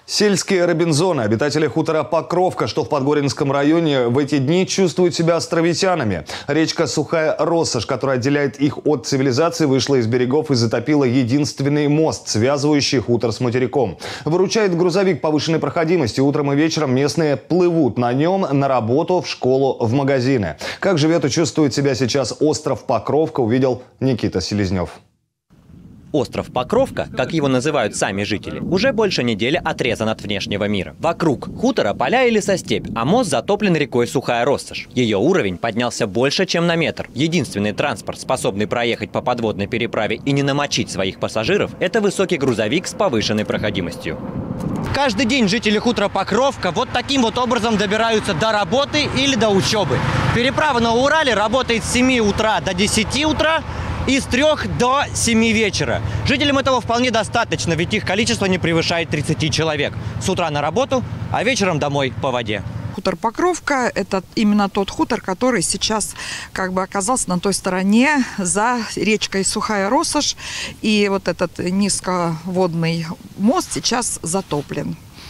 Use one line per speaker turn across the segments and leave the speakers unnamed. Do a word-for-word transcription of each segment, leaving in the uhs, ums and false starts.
Сельские робинзоны, обитатели хутора Покровка, что в Подгоринском районе, в эти дни чувствуют себя островитянами. Речка Сухая Россошь, которая отделяет их от цивилизации, вышла из берегов и затопила единственный мост, связывающий хутор с материком. Выручает грузовик повышенной проходимости. Утром и вечером местные плывут на нем на работу, в школу, в магазины. Как живет и чувствует себя сейчас остров Покровка, увидел Никита Селезнев.
Остров Покровка, как его называют сами жители, уже больше недели отрезан от внешнего мира. Вокруг хутора поля и лесостепь, а мост затоплен рекой Сухая Россошь. Ее уровень поднялся больше, чем на метр. Единственный транспорт, способный проехать по подводной переправе и не намочить своих пассажиров, это высокий грузовик с повышенной проходимостью. Каждый день жители хутора Покровка вот таким вот образом добираются до работы или до учебы. Переправа на Урале работает с семи утра до десяти утра, и с трех до семи вечера. Жителям этого вполне достаточно, ведь их количество не превышает тридцати человек. С утра на работу, а вечером домой по воде.
Хутор Покровка – это именно тот хутор, который сейчас как бы оказался на той стороне за речкой Сухая Россошь. И вот этот низководный мост сейчас затоплен.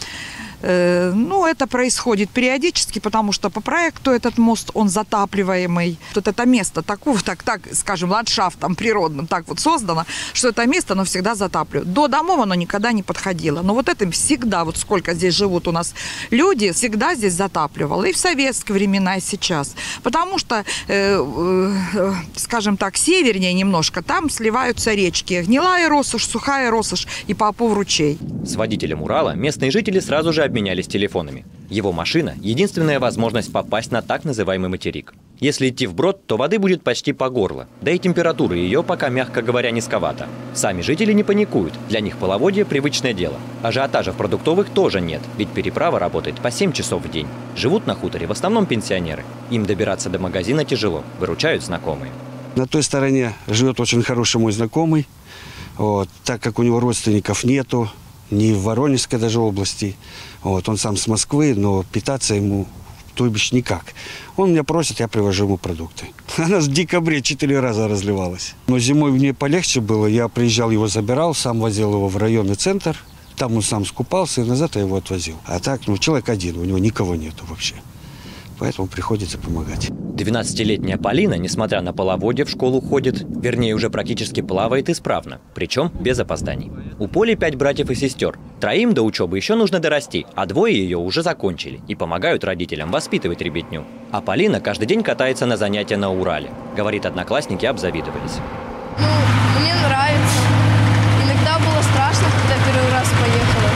Ну, это происходит периодически, потому что по проекту этот мост, он затапливаемый. Вот это место такого, так, так скажем, ландшафтом природным так вот создано, что это место, оно всегда затапливает. До домов оно никогда не подходило. Но вот это всегда, вот сколько здесь живут у нас люди, всегда здесь затапливало. И в советские времена, и сейчас. Потому что, э, э, скажем так, севернее немножко, там сливаются речки. Гнилая Россошь, Сухая Россошь и Попов ручей.
С водителем Урала местные жители сразу же обменялись телефонами. Его машина – единственная возможность попасть на так называемый материк. Если идти вброд, то воды будет почти по горло, да и температура ее пока, мягко говоря, низковата. Сами жители не паникуют, для них половодье – привычное дело. Ажиотажа в продуктовых тоже нет, ведь переправа работает по семь часов в день. Живут на хуторе в основном пенсионеры. Им добираться до магазина тяжело, выручают знакомые.
На той стороне живет очень хороший мой знакомый, вот, так как у него родственников нету, ни в Воронежской даже области. Вот, он сам с Москвы, но питаться ему, то бишь, никак. Он меня просит, я привожу ему продукты. Она в декабре четыре раза разливалась. Но зимой мне полегче было. Я приезжал, его забирал, сам возил его в районный центр. Там он сам скупался, и назад я его отвозил. А так, ну, человек один, у него никого нету вообще. Поэтому приходится помогать.
двенадцатилетняя Полина, несмотря на половодье, в школу ходит, вернее, уже практически плавает исправно, причем без опозданий. У Поли пять братьев и сестер. Троим до учебы еще нужно дорасти, а двое ее уже закончили и помогают родителям воспитывать ребятню. А Полина каждый день катается на занятия на Урале. Говорит, одноклассники обзавидовались.
Ну, мне нравится. Иногда было страшно, когда первый раз поехала.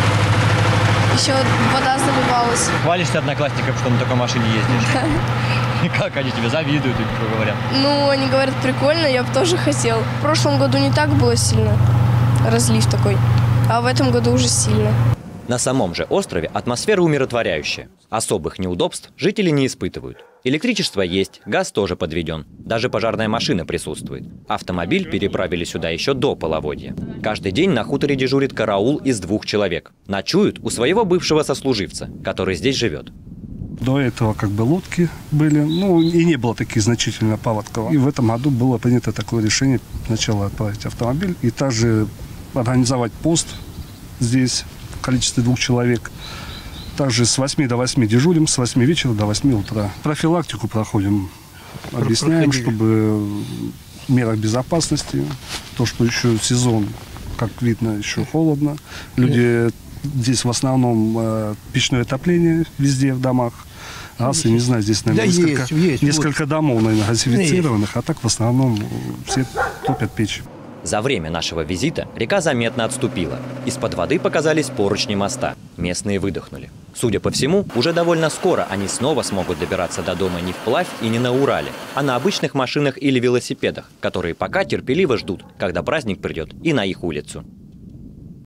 Еще вода заливалась.
Хвалишься одноклассникам, что на такой машине ездишь?
Да.
И как они тебе завидуют, или что говорят?
Ну, они говорят, прикольно, я бы тоже хотел. В прошлом году не так было сильно, разлив такой, а в этом году уже сильно.
На самом же острове атмосфера умиротворяющая. Особых неудобств жители не испытывают. Электричество есть, газ тоже подведен. Даже пожарная машина присутствует. Автомобиль переправили сюда еще до половодья. Каждый день на хуторе дежурит караул из двух человек. Ночуют у своего бывшего сослуживца, который здесь живет.
До этого как бы лодки были, ну и не было таких значительно паводков. И в этом году было принято такое решение сначала отправить автомобиль и также организовать пост здесь в количестве двух человек. Также с восьми до восьми дежурим, с восьми вечера до восьми утра. Профилактику проходим, объясняем, чтобы в мерах безопасности, то, что еще сезон, как видно, еще холодно. Люди здесь в основном э, печное отопление везде в домах. Газ, я не знаю, здесь, наверное, да несколько, есть, есть, несколько вот. домов, наверное, газифицированных, а так в основном все топят печь.
За время нашего визита река заметно отступила. Из-под воды показались поручни моста. Местные выдохнули. Судя по всему, уже довольно скоро они снова смогут добираться до дома не вплавь и не на Урале, а на обычных машинах или велосипедах, которые пока терпеливо ждут, когда праздник придет и на их улицу.